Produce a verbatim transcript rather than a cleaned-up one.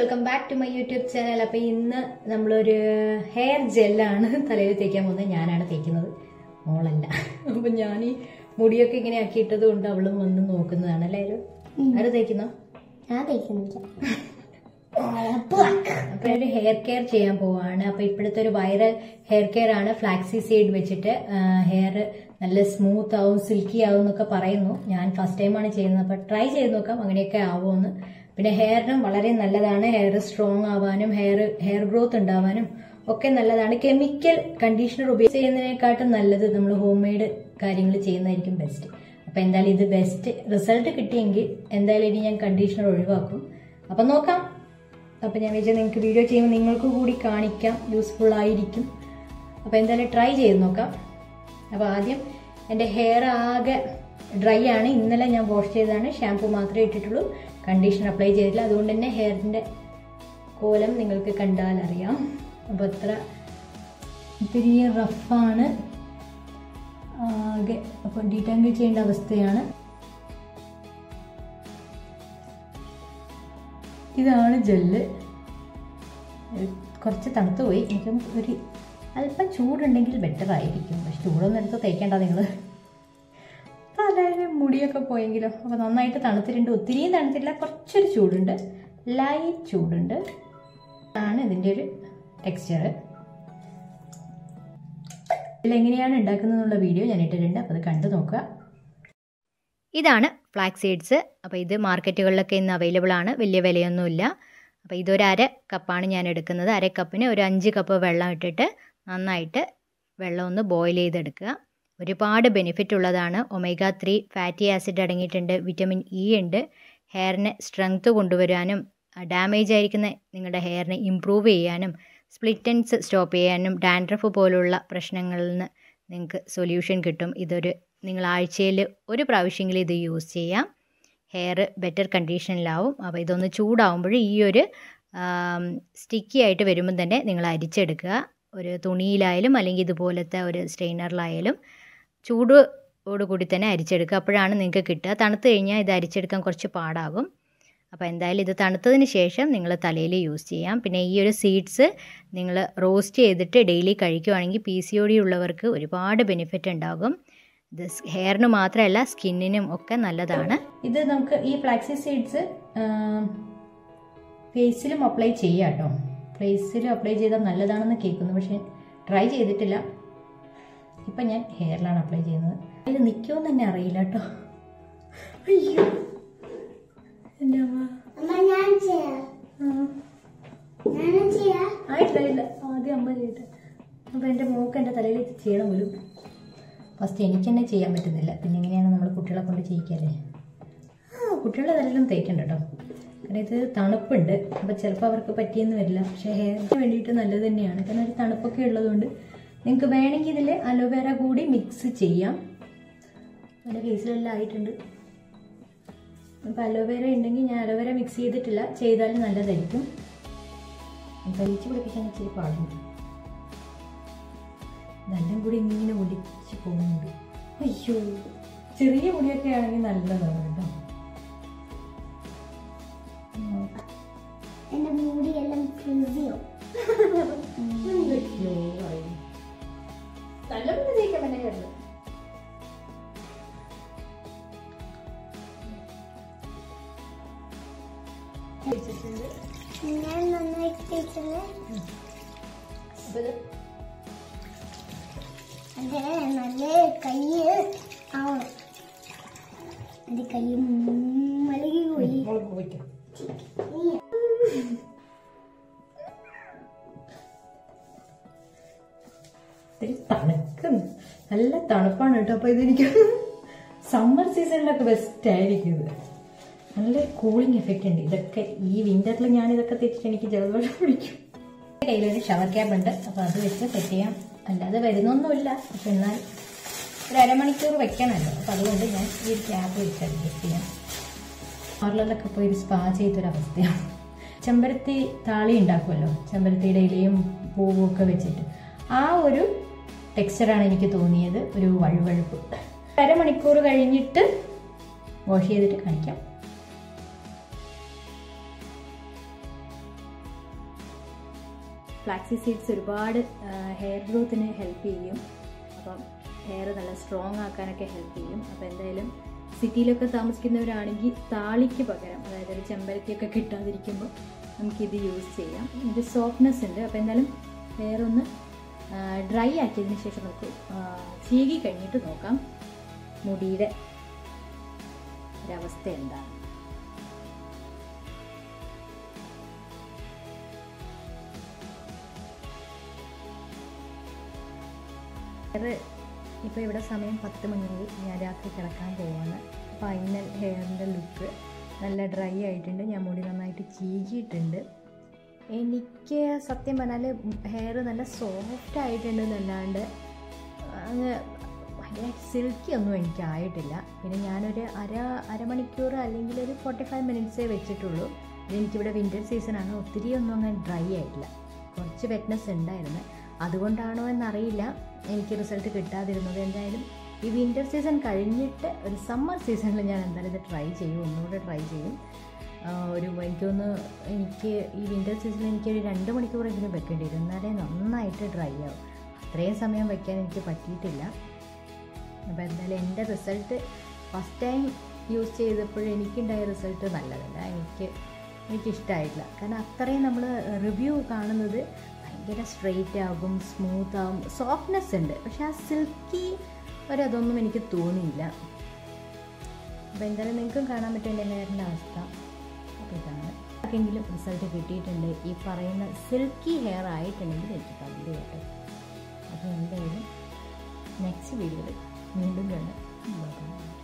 Welcome back to my YouTube channel. അപ്പോൾ ഇന്ന് നമ്മളൊരു ഹെയർ ജെല്ലാണ് തലയിൽ തേക്കാൻ പോകുന്നത്. ഞാനാണ് തേക്കുന്നത്, മോളല്ല. അപ്പം ഞാൻ ഈ മുടിയൊക്കെ ഇങ്ങനെ ആക്കിയിട്ടത് കൊണ്ട് അവളും വന്ന് നോക്കുന്നതാണ്. എല്ലാവരും ആരും തേക്കുന്നോ? ഞാൻ തേക്കുന്നില്ല. അപ്പൊ ഒരു ഹെയർ കെയർ ചെയ്യാൻ പോവാണ്. അപ്പൊ ഇപ്പോഴത്തെ ഒരു വൈറൽ ഹെയർ കെയർ ആണ്. ഫ്ലാക്സി സീഡ് വെച്ചിട്ട് ഹെയർ നല്ല സ്മൂത്ത് ആവും, സിൽക്കി ആവും എന്നൊക്കെ പറയുന്നു. ഞാൻ ഫസ്റ്റ് ടൈമാണ് ചെയ്യുന്നത്, അപ്പൊ ട്രൈ ചെയ്ത് നോക്കാം അങ്ങനെയൊക്കെ ആവുമെന്ന്. പിന്നെ ഹെയറിനും വളരെ നല്ലതാണ്. ഹെയർ സ്ട്രോങ് ആവാനും ഹെയർ ഹെയർ ഗ്രോത്ത് ഉണ്ടാവാനും ഒക്കെ നല്ലതാണ്. കെമിക്കൽ കണ്ടീഷണർ ഉപയോഗിച്ച് ചെയ്യുന്നതിനെക്കാട്ടും നല്ലത് നമ്മൾ ഹോം മെയ്ഡ് കാര്യങ്ങൾ ചെയ്യുന്നതായിരിക്കും ബെസ്റ്റ്. അപ്പൊ എന്തായാലും ഇത് ബെസ്റ്റ് റിസൾട്ട് കിട്ടിയെങ്കിൽ എന്തായാലും ഇനി ഞാൻ കണ്ടീഷണർ ഒഴിവാക്കും. അപ്പൊ നോക്കാം. അപ്പം ഞാൻ വിചാരിച്ചാൽ നിങ്ങൾക്ക് വീഡിയോ ചെയ്യുമ്പോൾ നിങ്ങൾക്ക് കൂടി കാണിക്കാം, യൂസ്ഫുൾ ആയിരിക്കും. അപ്പോൾ എന്തായാലും ട്രൈ ചെയ്ത് നോക്കാം. അപ്പോൾ ആദ്യം എൻ്റെ ഹെയർ ആകെ ഡ്രൈ ആണ്. ഇന്നലെ ഞാൻ വാഷ് ചെയ്തതാണ്, ഷാമ്പൂ മാത്രമേ ഇട്ടിട്ടുള്ളൂ, കണ്ടീഷണർ അപ്ലൈ ചെയ്തിട്ടില്ല. അതുകൊണ്ട് തന്നെ ഹെയറിൻ്റെ കോലം നിങ്ങൾക്ക് കണ്ടാൽ അറിയാം. അപ്പോൾ അത്ര ചെറിയ റഫാണ് ആകെ. അപ്പോൾ ഡീറ്റാങ്കിൾ ചെയ്യേണ്ട അവസ്ഥയാണ്. ഇതാണ് ജെല്ല്. കുറച്ച് തണുത്ത് പോയി. എനിക്കും ഒരു അല്പം ചൂടുണ്ടെങ്കിൽ ബെറ്റർ ആയിരിക്കും. പക്ഷെ ചൂടൊന്നും എടുത്ത് തേക്കേണ്ട നിങ്ങൾ, തലയിൽ മുടിയൊക്കെ പോയെങ്കിലോ. അപ്പോൾ നന്നായിട്ട് തണുത്തിട്ടുണ്ട്. ഒത്തിരിയും തണുത്തില്ല, കുറച്ചൊരു ചൂടുണ്ട്, ലൈറ്റ് ചൂടുണ്ട്. ആണ് ഇതിൻ്റെ ഒരു ടെക്സ്ചർ. ഇതിലെങ്ങനെയാണ് ഉണ്ടാക്കുന്നതെന്നുള്ള വീഡിയോ ഞാൻ ഇട്ടിട്ടുണ്ട്, അപ്പോൾ അത് കണ്ടു നോക്കുക. ഇതാണ് ഫ്ലാക്സ് സീഡ്സ്. അപ്പോൾ ഇത് മാർക്കറ്റുകളിലൊക്കെ ഇന്ന് അവൈലബിൾ ആണ്, വലിയ വിലയൊന്നുമില്ല. അപ്പോൾ ഇതൊരു അര കപ്പാണ് ഞാൻ എടുക്കുന്നത്. അര കപ്പിന് ഒരു അഞ്ച് കപ്പ് വെള്ളം ഇട്ടിട്ട് നന്നായിട്ട് വെള്ളം ഒന്ന് ബോയിൽ ചെയ്തെടുക്കുക. ഒരുപാട് ബെനിഫിറ്റ് ഉള്ളതാണ്. ഒമേഗ ത്രീ ഫാറ്റി ആസിഡ് അടങ്ങിയിട്ടുണ്ട്, വിറ്റമിൻ ഇ ഉണ്ട്. ഹെയറിന് സ്ട്രെങ്ത് കൊണ്ടുവരാനും ഡാമേജ് ആയിരിക്കുന്ന നിങ്ങളുടെ ഹെയറിനെ ഇമ്പ്രൂവ് ചെയ്യാനും സ്പ്ലിറ്റ് എൻഡ്സ് സ്റ്റോപ്പ് ചെയ്യാനും ഡാൻഡ്രഫ് പോലുള്ള പ്രശ്നങ്ങളിൽ നിന്ന് നിങ്ങൾക്ക് സൊല്യൂഷൻ കിട്ടും. ഇതൊരു നിങ്ങൾ ആഴ്ചയിൽ ഒരു പ്രാവശ്യമെങ്കിലും ഇത് യൂസ് ചെയ്യാം. ഹെയർ ബെറ്റർ കണ്ടീഷനിലാവും. അപ്പോൾ ഇതൊന്ന് ചൂടാവുമ്പോൾ ഈ ഒരു സ്റ്റിക്കി ആയിട്ട് വരുമ്പം തന്നെ നിങ്ങൾ അരിച്ചെടുക്കുക. ഒരു തുണിയിലായാലും അല്ലെങ്കിൽ ഇതുപോലത്തെ ഒരു സ്ട്രെയിനറിലായാലും ചൂടോടുകൂടി തന്നെ അരിച്ചെടുക്കുക. അപ്പോഴാണ് നിങ്ങൾക്ക് കിട്ടുക. തണുത്ത് കഴിഞ്ഞാൽ ഇത് അരിച്ചെടുക്കാൻ കുറച്ച് പാടാകും. അപ്പോൾ എന്തായാലും ഇത് തണുത്തതിന് ശേഷം നിങ്ങൾ തലയിൽ യൂസ് ചെയ്യാം. പിന്നെ ഈ ഒരു സീഡ്സ് നിങ്ങൾ റോസ്റ്റ് ചെയ്തിട്ട് ഡെയിലി കഴിക്കുകയാണെങ്കിൽ പി സി ഒ ഡി ഉള്ളവർക്ക് ഒരുപാട് ബെനിഫിറ്റ് ഉണ്ടാകും. ഇത് ഹെയറിന് മാത്രമല്ല സ്കിന്നിനും ഒക്കെ നല്ലതാണ്. ഇത് നമുക്ക് ഈ ഫ്ലാക്സി സീഡ്സ് ഫേസിലും അപ്ലൈ ചെയ്യാം കേട്ടോ. ഫേസിലും അപ്ലൈ ചെയ്താൽ നല്ലതാണെന്ന് കേൾക്കുന്നു, പക്ഷേ ട്രൈ ചെയ്തിട്ടില്ല. ഇപ്പം ഞാൻ ഹെയറിലാണ് അപ്ലൈ ചെയ്യുന്നത്. ഇത് നിൽക്കുമെന്ന് തന്നെ അറിയില്ല കേട്ടോ. അയ്യോ എൻ്റെ ആയിട്ടില്ല, ആദ്യം അമ്മ ചെയ്തിട്ട്. അപ്പോൾ എൻ്റെ മോക്ക് എൻ്റെ തലയിൽ ചെയ്യണം പോലും. ഫസ്റ്റ് എനിക്ക് തന്നെ ചെയ്യാൻ പറ്റുന്നില്ല, പിന്നെ എങ്ങനെയാണ് നമ്മൾ കുട്ടികളെ കൊണ്ട് ചെയ്യിക്കല്ലേ. ആ കുട്ടികളുടെ തലയിലും തേക്കണ്ട കേട്ടോ, കാരണം ഇത് തണുപ്പുണ്ട്. അപ്പോൾ ചിലപ്പോൾ അവർക്ക് പറ്റിയെന്ന് വരില്ല. പക്ഷേ ഹെയറിന് വേണ്ടിയിട്ട് നല്ലത് തന്നെയാണ്, കാരണം ഒരു തണുപ്പൊക്കെ ഉള്ളതുകൊണ്ട്. നിങ്ങൾക്ക് വേണമെങ്കിൽ ഇതിൽ അലോവേര കൂടി മിക്സ് ചെയ്യാം. എൻ്റെ ഫേസിലെല്ലാം ആയിട്ടുണ്ട്. അപ്പോൾ അലോവേര ഉണ്ടെങ്കിൽ ഞാൻ അലോവേര മിക്സ് ചെയ്തിട്ടില്ല, ചെയ്താലും നല്ലതായിരിക്കും. അപ്പോൾ ഒഴിച്ച് പിടിപ്പിക്കാൻ ഇച്ചിരി പാടുണ്ട്. ഇതെല്ലാം കൂടി ഇങ്ങനെ ഒലിച്ച് പോകുന്നുണ്ട്. അയ്യോ, ചെറിയ മുടിയൊക്കെ ആണെങ്കിൽ നല്ലതാണ് കേട്ടോ. എന്റെ മുടിയെല്ലാം നല്ല മുടി തേക്കാൻ പറ്റുന്നത്. ഞാൻ നന്നായിട്ട് തേച്ചത് അതെ. നല്ല കൈ ആവണം. എന്റെ കൈ മലകി പോയി. തണുക്കുന്നു, നല്ല തണുപ്പാണ് കേട്ടോ. അപ്പൊ ഇതെനിക്ക് സമ്മർ സീസണിലൊക്കെ ബെസ്റ്റ് ആയിരിക്കും. ഇത് നല്ല കൂളിംഗ് എഫക്റ്റ് ഉണ്ട്. ഇതൊക്കെ ഈ വിന്ററിൽ ഞാൻ ഇതൊക്കെ തേച്ചിട്ട് എനിക്ക് ജലദോഷം പിടിക്കും. കയ്യിലൊരു ഷവർ ക്യാബ് ഉണ്ട്, അപ്പൊ അത് വെച്ച് സെറ്റ് ചെയ്യാം. അല്ലാതെ വരുന്നൊന്നുമില്ല, പക്ഷെ എന്നാൽ ഒരു അരമണിക്കൂർ വെക്കണമല്ലോ. അപ്പം അതുകൊണ്ട് ഞാൻ ഈ ഒരു ക്യാബ് വെച്ച് അഡ്ജസ്റ്റ് ചെയ്യാം. പാർലറിലൊക്കെ പോയി ഒരു സ്പാ ചെയ്തൊരവസ്ഥയാണ്. ചെമ്പരത്തി താളി ഉണ്ടാക്കുമല്ലോ, ചെമ്പരത്തിയുടെ ഇലയും പൂവും ഒക്കെ വെച്ചിട്ട്, ആ ഒരു ടെക്സ്ചറാണ് എനിക്ക് തോന്നിയത്. ഒരു വഴുവഴുപ്പ്. അരമണിക്കൂർ കഴിഞ്ഞിട്ട് വാഷ് ചെയ്തിട്ട് കാണിക്കാം. ഫ്ലാക്സി സീഡ്സ് ഒരുപാട് ഹെയർ ഗ്രോത്തിന് ഹെൽപ്പ് ചെയ്യും. അപ്പം ഹെയർ നല്ല സ്ട്രോങ് ആക്കാനൊക്കെ ഹെൽപ്പ് ചെയ്യും. അപ്പോൾ എന്തായാലും സിറ്റിയിലൊക്കെ താമസിക്കുന്നവരാണെങ്കിൽ താളിക്ക് പകരം, അതായത് ഒരു ചെമ്പരത്തിയൊക്കെ കിട്ടാതിരിക്കുമ്പോൾ നമുക്കിത് യൂസ് ചെയ്യാം. ഇത് സോഫ്റ്റ്നെസ് ഉണ്ട്. അപ്പോൾ എന്തായാലും ഹെയർ ഒന്ന് ഡ്രൈ ആക്കിയതിന് ശേഷം നമുക്ക് ചീകി കഴിഞ്ഞിട്ട് നോക്കാം മുടിയുടെ ഒരവസ്ഥ എന്താണ്. ഹെയർ ഇപ്പോൾ ഇവിടെ സമയം പത്ത് മണിയായി, ഞാൻ രാത്രി കിടക്കാൻ പോവാണ്. ഫൈനൽ ഹെയറിൻ്റെ ലുക്ക് നല്ല ഡ്രൈ ആയിട്ടുണ്ട്. ഞാൻ മുടി നന്നായിട്ട് ചീകിയിട്ടുണ്ട്. എനിക്ക് സത്യം പറഞ്ഞാൽ ഹെയർ നല്ല സോഫ്റ്റ് ആയിട്ടുണ്ടെന്നല്ലാണ്ട് അങ്ങ് ഭയങ്കര സിൽക്കി ഒന്നും എനിക്കായിട്ടില്ല. പിന്നെ ഞാനൊരു അര അരമണിക്കൂർ അല്ലെങ്കിൽ ഒരു ഫോർട്ടി ഫൈവ് മിനിറ്റ്സേ വെച്ചിട്ടുള്ളൂ. എനിക്കിവിടെ വിൻ്റർ സീസണാണ്, ഒത്തിരി ഒന്നും അങ്ങനെ ഡ്രൈ ആയിട്ടില്ല. കുറച്ച് വെറ്റ്നെസ് ഉണ്ടായിരുന്നു. അതുകൊണ്ടാണോ എന്നറിയില്ല എനിക്ക് റിസൾട്ട് കിട്ടാതിരുന്നത്. എന്തായാലും ഈ വിൻ്റർ സീസൺ കഴിഞ്ഞിട്ട് ഒരു സമ്മർ സീസണിൽ ഞാൻ എന്തായാലും ഇത് ട്രൈ ചെയ്യും, ഒന്നുകൂടെ ട്രൈ ചെയ്യും. ഒരു എനിക്കൊന്ന് എനിക്ക് ഈ വിൻ്റർ സീസണിൽ എനിക്കൊരു രണ്ട് മണിക്കൂറെങ്കിലും വെക്കേണ്ടി വരും, എന്നാലേ നന്നായിട്ട് ഡ്രൈ ആവും. അത്രയും സമയം വയ്ക്കാൻ എനിക്ക് പറ്റിയിട്ടില്ല. അപ്പോൾ എന്തായാലും എൻ്റെ റിസൾട്ട് ഫസ്റ്റ് ടൈം യൂസ് ചെയ്തപ്പോഴും എനിക്കുണ്ടായ റിസൾട്ട് നല്ലതല്ല, എനിക്ക് എനിക്കിഷ്ടമായിട്ടില്ല. കാരണം അത്രയും നമ്മൾ റിവ്യൂ കാണുന്നത് ഭയങ്കര സ്ട്രെയിറ്റ് ആകും, സ്മൂത്ത് ആകും, സോഫ്റ്റ്നെസ് ഉണ്ട്, പക്ഷെ ആ സിൽക്കി ഒരതൊന്നും എനിക്ക് തോന്നിയില്ല. അപ്പോൾ എന്തായാലും നിങ്ങൾക്കും കാണാൻ പറ്റും എൻ്റെ ഹെയറിൻ്റെ അവസ്ഥ. അപ്പോൾ ഇതാണ്. ആർക്കെങ്കിലും റിസൾട്ട് കിട്ടിയിട്ടുണ്ട്, ഈ പറയുന്ന സിൽക്കി ഹെയർ ആയിട്ടുണ്ടെങ്കിൽ എനിക്ക് കമൻറ്റ് ചെയ്യട്ടെ. അപ്പോൾ എന്തായാലും നെക്സ്റ്റ് വീഡിയോയിൽ വീണ്ടും കാണാം.